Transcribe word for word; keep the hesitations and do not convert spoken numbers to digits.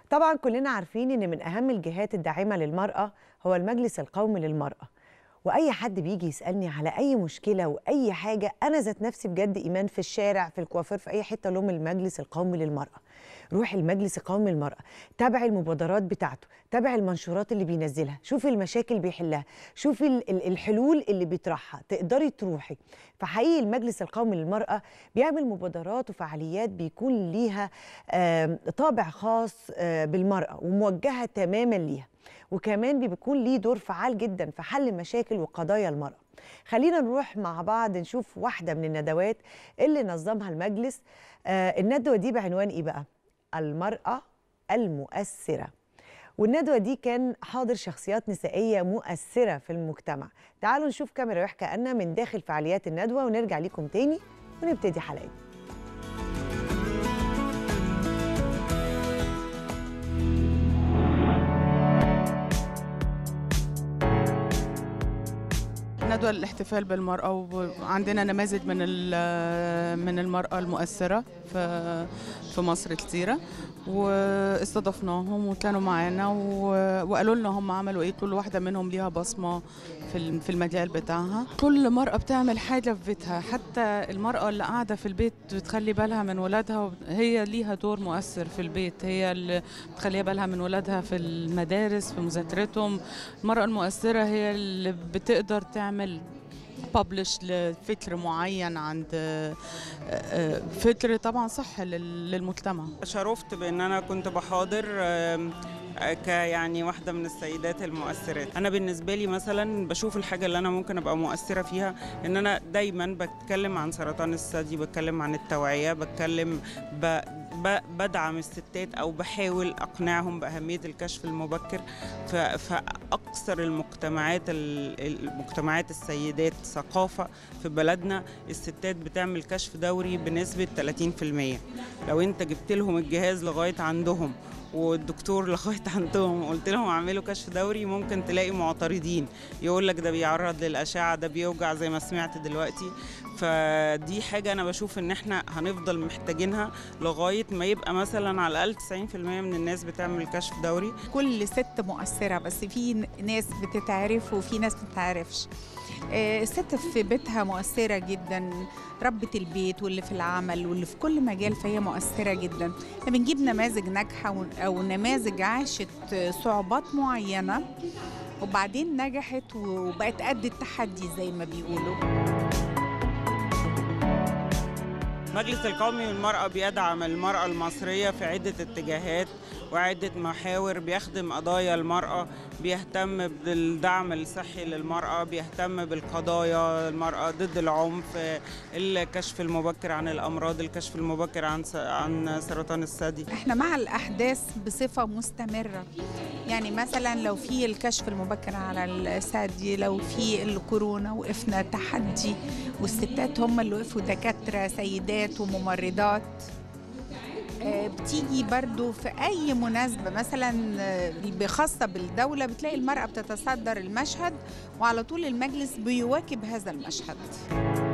طبعا كلنا عارفين ان من اهم الجهات الداعمه للمراه هو المجلس القومي للمراه. واي حد بيجي يسالني على اي مشكله واي حاجه، انا ذات نفسي بجد ايمان في الشارع في الكوافير في اي حته لهم المجلس القومي للمراه. روح المجلس القومي للمراه، تابع المبادرات بتاعته، تابع المنشورات اللي بينزلها، شوفي المشاكل بيحلها، شوفي ال- ال- الحلول اللي بيطرحها، تقدري تروحي. فحقيقي المجلس القومي للمراه بيعمل مبادرات وفعاليات بيكون ليها آم، طابع خاص آه، بالمراه وموجهه تماما ليها، وكمان بيكون ليه دور فعال جدا في حل مشاكل وقضايا المرأة. خلينا نروح مع بعض نشوف واحدة من الندوات اللي نظمها المجلس. آه الندوة دي بعنوان ايه بقى؟ المرأة المؤثرة. والندوة دي كان حاضر شخصيات نسائية مؤثرة في المجتمع. تعالوا نشوف كاميرا يحكى أن من داخل فعاليات الندوة ونرجع لكم تاني ونبتدي حلقتنا. ندوة الاحتفال بالمرأة، وعندنا نماذج من من المرأة المؤثرة في في مصر كتيرة، واستضفناهم وكانوا معانا وقالوا لنا هم عملوا ايه. كل واحدة منهم ليها بصمة في في المجال بتاعها. كل مرأة بتعمل حاجة في بيتها، حتى المرأة اللي قاعدة في البيت بتخلي بالها من ولادها، هي ليها دور مؤثر في البيت، هي اللي بتخلي بالها من ولادها في المدارس في مذاكرتهم. المرأة المؤثرة هي اللي بتقدر تعمل ببلش لفكر معين عند فكر طبعا صح للمجتمع. شرفت بان انا كنت بحاضر كيعني واحدة من السيدات المؤثرات. أنا بالنسبة لي مثلا بشوف الحاجة اللي أنا ممكن أبقى مؤثرة فيها إن أنا دايما بتكلم عن سرطان الثدي، بتكلم عن التوعية، بتكلم ب... ب... بدعم الستات أو بحاول أقنعهم بأهمية الكشف المبكر. ف... فأكثر المجتمعات المجتمعات السيدات ثقافة في بلدنا، الستات بتعمل كشف دوري بنسبة ثلاثين بالمئة. لو أنت جبت لهم الجهاز لغاية عندهم والدكتور لغايه عندهم قلت لهم اعملوا كشف دوري، ممكن تلاقي معترضين يقول لك ده بيعرض للاشعه، ده بيوجع زي ما سمعت دلوقتي. فدي حاجه انا بشوف ان احنا هنفضل محتاجينها لغايه ما يبقى مثلا على الاقل تسعين بالمئة من الناس بتعمل كشف دوري. كل ست مؤثره، بس في ناس بتتعرف وفي ناس ما بتتعرفش. الست في بيتها مؤثرة جدا، ربة البيت واللي في العمل واللي في كل مجال، فهي مؤثرة جدا. بنجيب نماذج ناجحة أو نماذج عاشت صعوبات معينة وبعدين نجحت وبقت قد التحدي زي ما بيقولوا. المجلس القومي للمرأة بيدعم المرأة المصرية في عدة اتجاهات وعدة محاور، بيخدم قضايا المرأة، بيهتم بالدعم الصحي للمرأة، بيهتم بالقضايا المرأة ضد العنف، الكشف المبكر عن الأمراض، الكشف المبكر عن عن سرطان الثدي. احنا مع الأحداث بصفة مستمرة، يعني مثلا لو في الكشف المبكر على الثدي، لو في الكورونا وقفنا تحدي والستات هم اللي وقفوا، دكاترة سيدات وممرضات. بتيجي برضو في أي مناسبة مثلا خاصة بالدولة بتلاقي المرأة بتتصدر المشهد، وعلى طول المجلس بيواكب هذا المشهد.